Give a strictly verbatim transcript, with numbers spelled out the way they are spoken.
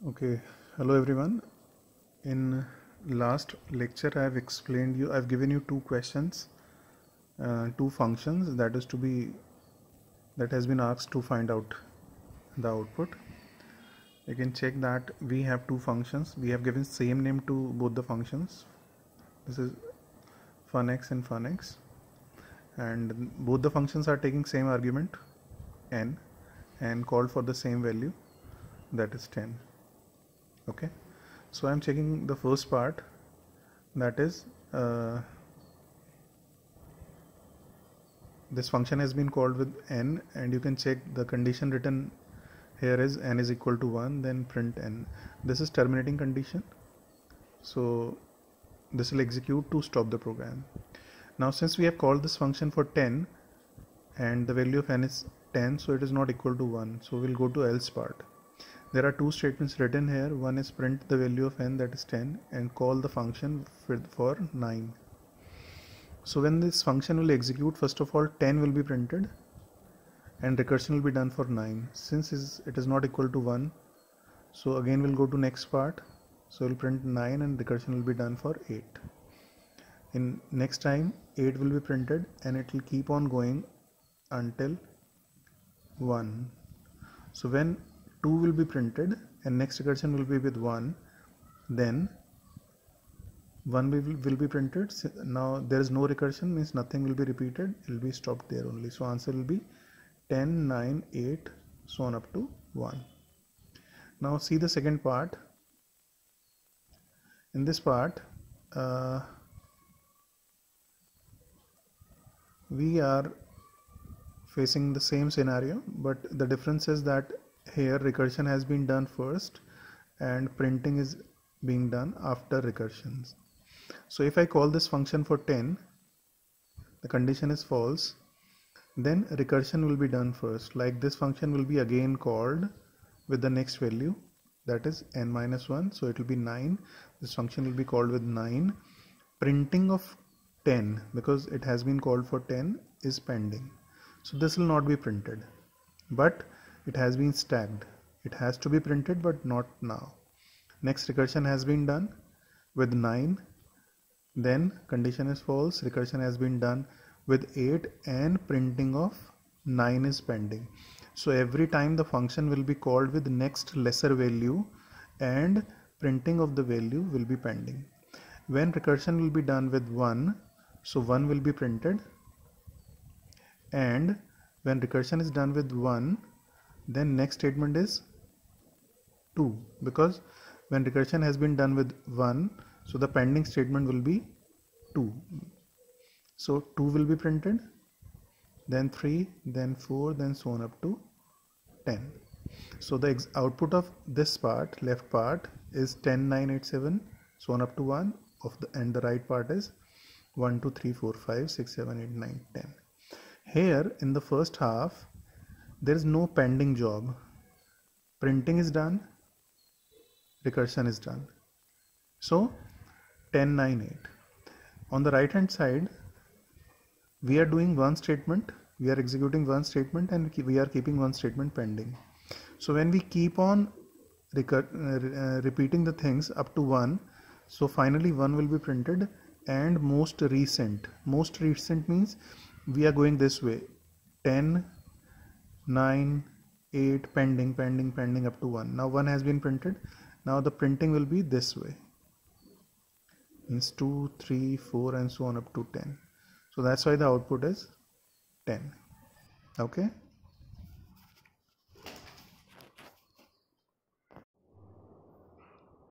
Okay, hello everyone. In last lecture I have explained you, I've given you two questions, uh, two functions that is to be, that has been asked to find out the output. You can check that we have two functions. We have given same name to both the functions. This is funx and funx, and both the functions are taking same argument n and called for the same value, that is ten. Okay, so I'm checking the first part, that is uh, this function has been called with n, and you can check the condition written here is n is equal to one, then print n. This is terminating condition, so this will execute to stop the program. Now since we have called this function for ten and the value of n is ten, so it is not equal to one, so we'll go to else part. There are two statements written here. One is print the value of n, that is ten, and call the function for nine. So when this function will execute, first of all ten will be printed and recursion will be done for nine. Since it is not equal to one, so again we'll go to next part. So we'll print nine and recursion will be done for eight. In next time eight will be printed and it will keep on going until one. So when two will be printed and next recursion will be with one, then one will, will be printed. Now there is no recursion, means nothing will be repeated, it will be stopped there only. So answer will be ten, nine, eight, so on up to one. Now see the second part. In this part uh, we are facing the same scenario, but the difference is that here recursion has been done first and printing is being done after recursions. So if I call this function for ten, the condition is false, then recursion will be done first. Like this function will be again called with the next value, that is n minus one, so it will be nine. This function will be called with nine. Printing of ten, because it has been called for ten, is pending. So this will not be printed, but it has been stacked. It has to be printed, but not now. Next recursion has been done with nine, then condition is false, recursion has been done with eight, and printing of nine is pending. So every time the function will be called with next lesser value and printing of the value will be pending. When recursion will be done with one, so one will be printed, and when recursion is done with one, then next statement is two, because when recursion has been done with one, so the pending statement will be two. So two will be printed, then three, then four, then so on up to ten. So the output of this part, left part, is ten, nine, eight, seven, so on up to one, of the, and the right part is one, two, three, four, five, six, seven, eight, nine, ten. Here in the first half there is no pending job. Printing is done, recursion is done. So ten, nine, eight. On the right hand side we are doing one statement, we are executing one statement, and we are keeping one statement pending. So when we keep on recur uh, repeating the things up to one, so finally one will be printed, and most recent. Most recent means we are going this way: ten, nine, eight, pending, pending, pending up to one. Now one has been printed. Now the printing will be this way, means two, three, four, and so on up to ten. So that's why the output is ten. Okay.